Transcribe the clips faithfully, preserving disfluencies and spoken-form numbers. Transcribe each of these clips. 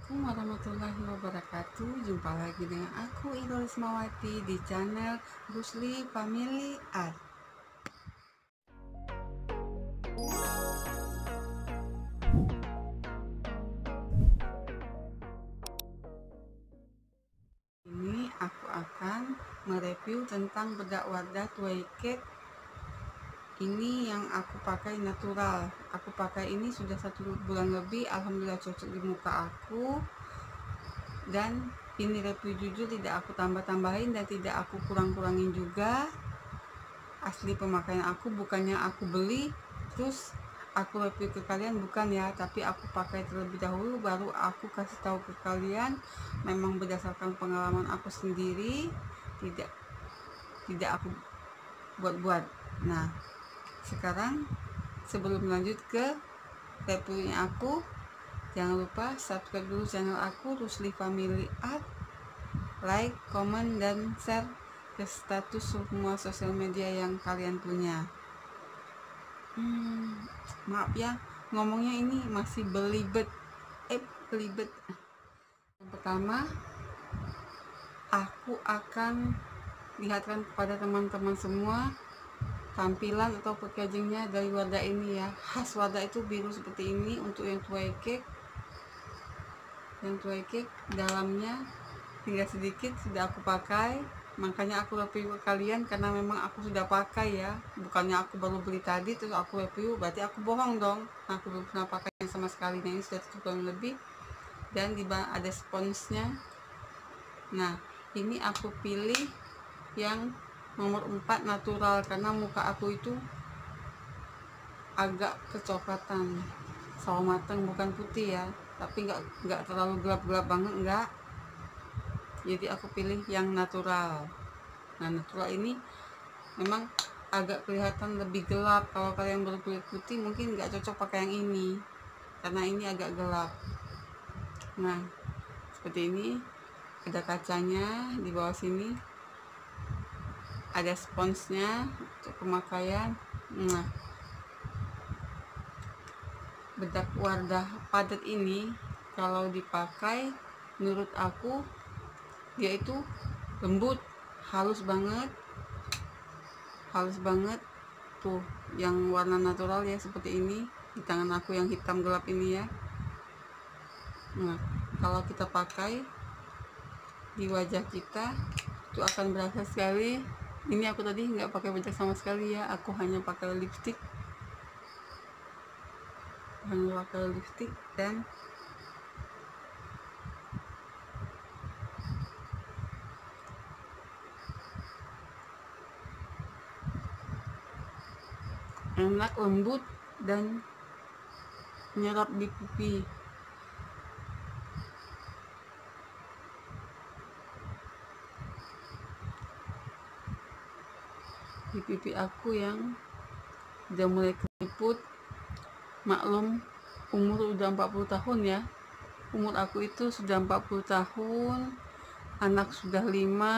Assalamualaikum warahmatullahi wabarakatuh. Jumpa lagi dengan aku Ida Lismawati di channel Rusli Family Art. Ini aku akan mereview tentang bedak wadah tway cake. Ini yang aku pakai natural. Aku pakai ini sudah satu bulan lebih. Alhamdulillah cocok di muka aku. Dan ini review jujur, tidak aku tambah-tambahin dan tidak aku kurang-kurangin juga. Asli pemakaian aku, bukannya aku beli terus aku review ke kalian, bukan ya, tapi aku pakai terlebih dahulu baru aku kasih tahu ke kalian. Memang berdasarkan pengalaman aku sendiri, tidak tidak aku buat-buat. Nah, sekarang sebelum lanjut ke reviewnya aku, jangan lupa subscribe dulu channel aku Rusli Family Art, like, comment, dan share ke status semua sosial media yang kalian punya. Hmm, maaf ya, ngomongnya ini masih belibet. Eh, belibet. Yang pertama, aku akan lihatkan kepada teman-teman semua tampilan atau packagingnya dari wadah ini ya. Khas wadah itu biru seperti ini untuk yang tway cake. Yang tway cake dalamnya tinggal sedikit sudah aku pakai, makanya aku review ke kalian karena memang aku sudah pakai ya, bukannya aku baru beli tadi terus aku review, berarti aku bohong dong. Aku belum pernah pakai sama sekali. Nah, ini sudah tujuh bulan lebih dan di bawah ada sponsnya. Nah, ini aku pilih yang nomor empat natural karena muka aku itu agak kecoklatan sawo mateng, bukan putih ya, tapi nggak nggak terlalu gelap-gelap banget, enggak. Jadi aku pilih yang natural. Nah, natural ini memang agak kelihatan lebih gelap. Kalau kalian berkulit putih mungkin nggak cocok pakai yang ini karena ini agak gelap. Nah, seperti ini, ada kacanya di bawah sini, ada sponsnya untuk pemakaian. Nah, bedak wadah padat ini kalau dipakai menurut aku dia itu lembut, halus banget, halus banget. Tuh yang warna natural ya, seperti ini di tangan aku yang hitam gelap ini ya. Nah, kalau kita pakai di wajah kita itu akan berasa sekali. Ini aku tadi nggak pakai bedak sama sekali ya, aku hanya pakai lipstick hanya pakai lipstick dan enak, lembut, dan menyerap di pipi. Di pipi aku yang udah mulai keriput. Maklum, umur udah empat puluh tahun ya. Umur aku itu sudah empat puluh tahun, anak sudah lima.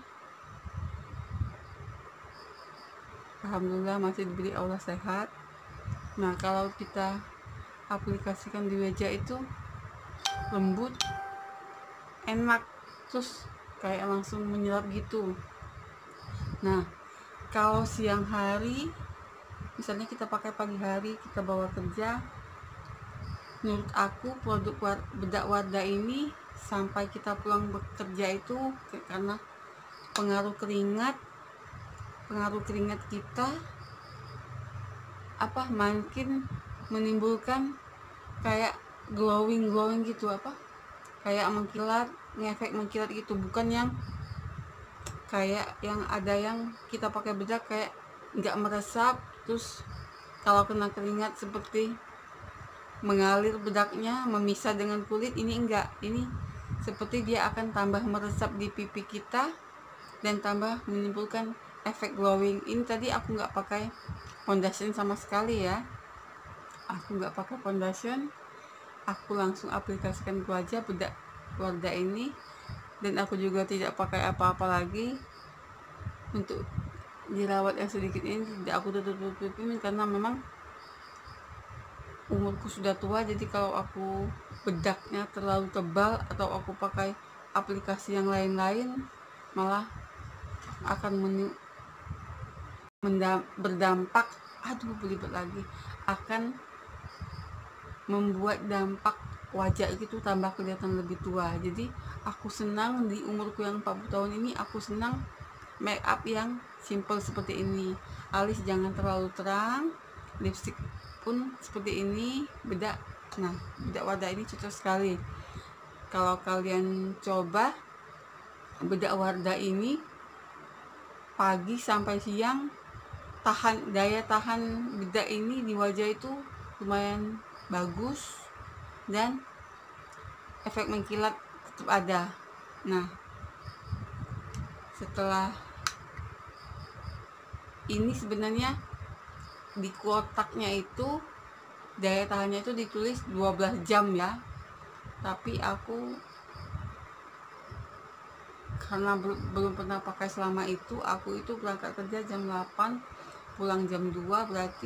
Alhamdulillah masih diberi Allah sehat. Nah, kalau kita aplikasikan di wajah itu lembut, enak, terus kayak langsung menyerap gitu. Nah, kalau siang hari, misalnya kita pakai pagi hari, kita bawa kerja, menurut aku produk bedak wadah ini sampai kita pulang bekerja itu, karena pengaruh keringat pengaruh keringat kita apa makin menimbulkan kayak glowing glowing gitu, apa kayak mengkilat, ngefek mengkilat gitu, bukan yang kayak yang ada yang kita pakai bedak kayak nggak meresap, terus kalau kena keringat seperti mengalir bedaknya memisah dengan kulit. Ini enggak, ini seperti dia akan tambah meresap di pipi kita dan tambah menimbulkan efek glowing. Ini tadi aku nggak pakai foundation sama sekali ya, aku nggak pakai foundation, aku langsung aplikasikan ke wajah bedak wadah ini, dan aku juga tidak pakai apa-apa lagi. Untuk jerawat yang sedikit ini tidak aku tutup-tutupin karena memang umurku sudah tua, jadi kalau aku bedaknya terlalu tebal atau aku pakai aplikasi yang lain-lain malah akan men- menda- berdampak, aduh belibet lagi, akan membuat dampak wajah itu tambah kelihatan lebih tua. Jadi aku senang di umurku yang empat puluh tahun ini, aku senang make up yang simple seperti ini. Alis jangan terlalu terang, lipstick pun seperti ini, bedak. Nah, bedak Wardah ini cocok sekali. Kalau kalian coba bedak Wardah ini pagi sampai siang, tahan daya tahan bedak ini di wajah itu lumayan bagus dan efek mengkilat tetap ada. Nah, setelah ini sebenarnya di kotaknya itu daya tahannya itu ditulis dua belas jam ya, tapi aku karena belum pernah pakai selama itu, aku itu berangkat kerja jam delapan, pulang jam dua, berarti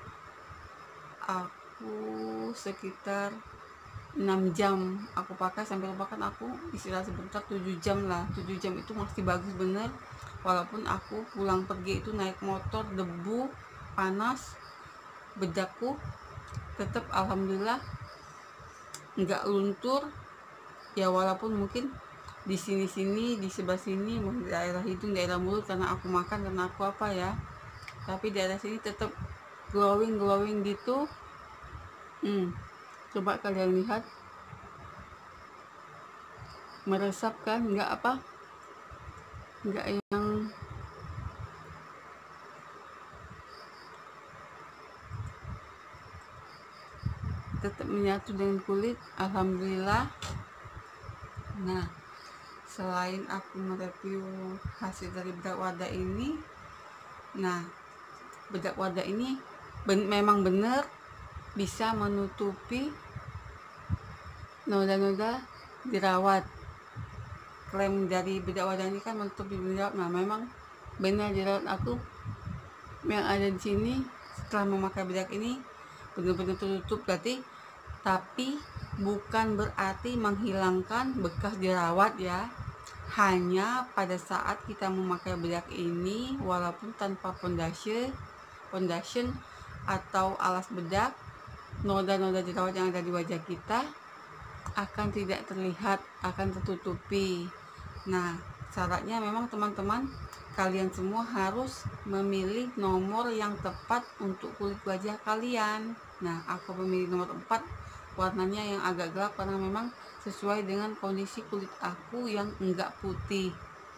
aku sekitar enam jam aku pakai sampai lupa, kan aku istirahat sebentar, tujuh jam lah. Tujuh jam itu masih bagus bener, walaupun aku pulang pergi itu naik motor, debu, panas, bedakku tetap alhamdulillah nggak luntur ya, walaupun mungkin di sini-sini, di sebelah sini, mungkin daerah hidung, daerah mulut karena aku makan, karena aku apa ya, tapi daerah sini tetap glowing glowing gitu. hmm, coba kalian lihat, meresap kan, nggak apa, nggak yang tetap menyatu dengan kulit, alhamdulillah. Nah, selain aku mereview hasil dari bedak Wardah ini, nah bedak Wardah ini ben memang benar bisa menutupi noda-noda jerawat. Klaim dari bedak Wardah ini kan menutupi jerawat. Nah, memang benar jerawat aku yang ada di sini setelah memakai bedak ini benar-benar tertutup, berarti tapi bukan berarti menghilangkan bekas jerawat ya. Hanya pada saat kita memakai bedak ini, walaupun tanpa foundation, foundation atau alas bedak, noda-noda jerawat yang ada di wajah kita akan tidak terlihat, akan tertutupi. Nah, syaratnya memang teman-teman, kalian semua harus memilih nomor yang tepat untuk kulit wajah kalian. Nah, aku memilih nomor empat, warnanya yang agak gelap karena memang sesuai dengan kondisi kulit aku yang enggak putih.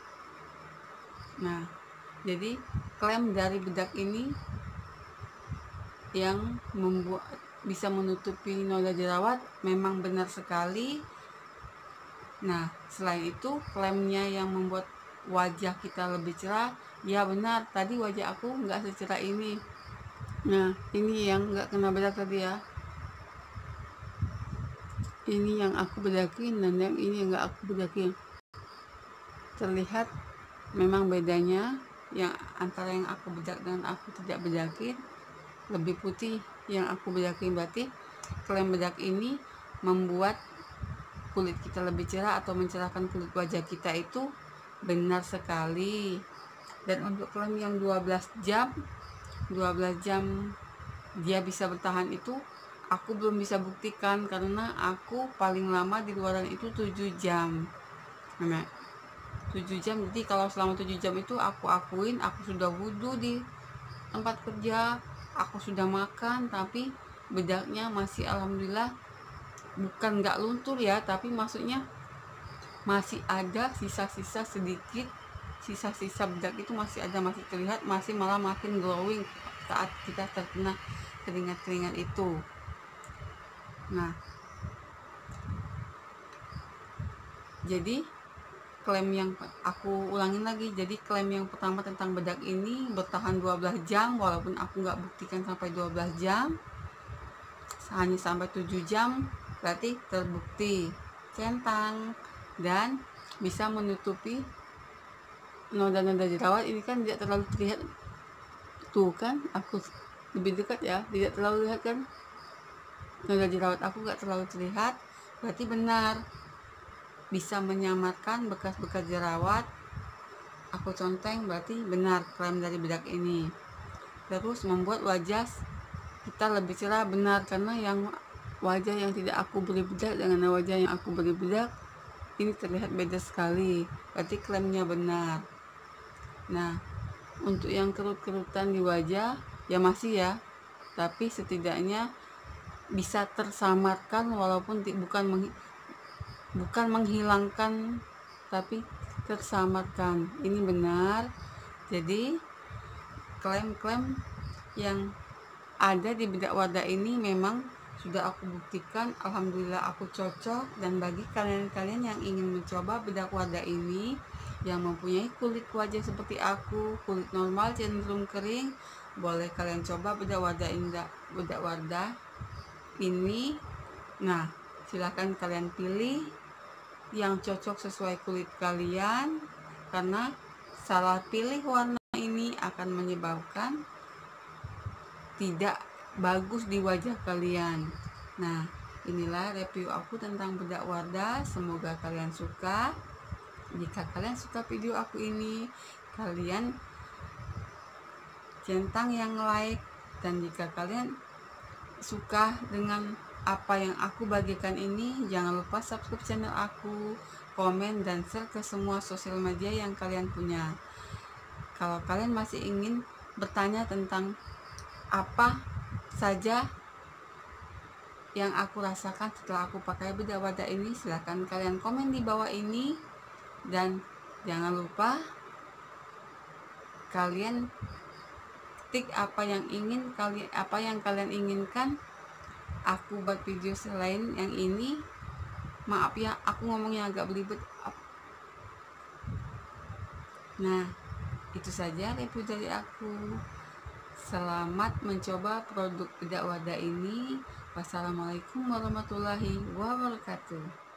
Nah, jadi klaim dari bedak ini yang membuat bisa menutupi noda jerawat memang benar sekali. Nah, selain itu klaimnya yang membuat wajah kita lebih cerah, ya benar, tadi wajah aku nggak secerah ini. Nah, ini yang nggak kena bedak tadi ya, ini yang aku bedakin, dan yang ini yang nggak aku bedakin. Terlihat memang bedanya yang antara yang aku bedak dan aku tidak bedakin, lebih putih yang aku bedakin. Berarti klaim bedak ini membuat kulit kita lebih cerah atau mencerahkan kulit wajah kita itu benar sekali. Dan untuk klaim yang dua belas jam dia bisa bertahan itu aku belum bisa buktikan, karena aku paling lama di luaran itu tujuh jam. Nah, tujuh jam, jadi kalau selama tujuh jam itu aku akuin aku sudah wudhu di tempat kerja, aku sudah makan, tapi bedaknya masih alhamdulillah bukan nggak luntur ya, tapi maksudnya masih ada sisa-sisa sedikit, sisa-sisa bedak itu masih ada, masih terlihat, masih malah makin glowing saat kita terkena keringat-keringat itu. Nah, jadi klaim yang aku ulangin lagi, jadi klaim yang pertama tentang bedak ini bertahan dua belas jam, walaupun aku nggak buktikan sampai dua belas jam, hanya sampai tujuh jam, berarti terbukti centang dan bisa menutupi noda-noda jerawat. Ini kan tidak terlalu terlihat, tuh kan aku lebih dekat ya, tidak terlalu lihat kan, noda jerawat aku gak terlalu terlihat, berarti benar. Bisa menyamarkan bekas-bekas jerawat, aku conteng, berarti benar krem dari bedak ini. Terus membuat wajah kita lebih cerah, benar, karena yang wajah yang tidak aku beri bedak dengan wajah yang aku beri bedak ini terlihat beda sekali, berarti klaimnya benar. Nah, untuk yang kerut-kerutan di wajah ya masih ya, tapi setidaknya bisa tersamarkan, walaupun bukan meng, bukan menghilangkan tapi tersamarkan. Ini benar. Jadi klaim-klaim yang ada di bedak Wardah ini memang sudah aku buktikan, alhamdulillah aku cocok. Dan bagi kalian-kalian yang ingin mencoba bedak Wardah ini, yang mempunyai kulit wajah seperti aku, kulit normal cenderung kering, boleh kalian coba bedak Wardah ini, bedak Wardah ini. Nah, silahkan kalian pilih yang cocok sesuai kulit kalian, karena salah pilih warna ini akan menyebabkan tidak bagus di wajah kalian. Nah, inilah review aku tentang bedak Wardah. Semoga kalian suka. Jika kalian suka video aku ini, kalian centang yang like. Dan jika kalian suka dengan apa yang aku bagikan ini, jangan lupa subscribe channel aku, komen dan share ke semua sosial media yang kalian punya. Kalau kalian masih ingin bertanya tentang apa saja yang aku rasakan setelah aku pakai bedak Wardah ini, silahkan kalian komen di bawah ini. Dan jangan lupa kalian ketik apa yang ingin kalian apa yang kalian inginkan aku buat video selain yang ini. Maaf ya, aku ngomongnya agak belibet. Nah, itu saja review dari aku. Selamat mencoba produk bedak Wardah ini. Wassalamualaikum warahmatullahi wabarakatuh.